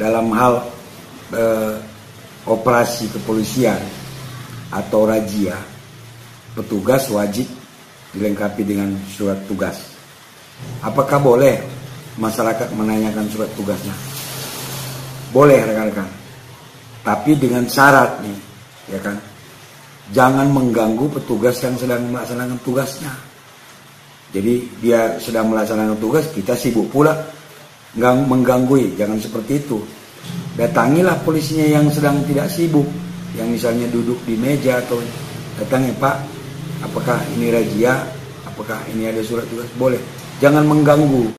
dalam hal operasi kepolisian atau razia, petugas wajib dilengkapi dengan surat tugas. Apakah boleh masyarakat menanyakan surat tugasnya? Boleh rekan-rekan, tapi dengan syarat nih, ya kan? Jangan mengganggu petugas yang sedang melaksanakan tugasnya. Jadi dia sedang melaksanakan tugas, kita sibuk pula mengganggu. Jangan seperti itu. Datangilah polisinya yang sedang tidak sibuk, yang misalnya duduk di meja, atau datangi, Pak, apakah ini razia, apakah ini ada surat tugas? Boleh. Jangan mengganggu.